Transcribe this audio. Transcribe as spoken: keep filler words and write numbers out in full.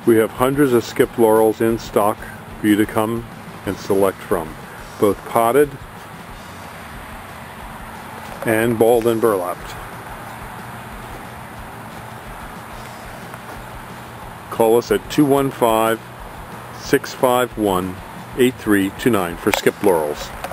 We have hundreds of skip laurels in stock for you to come and select from, both potted and balled and burlapped. Call us at two one five, six five one, eight three two nine for skip laurels.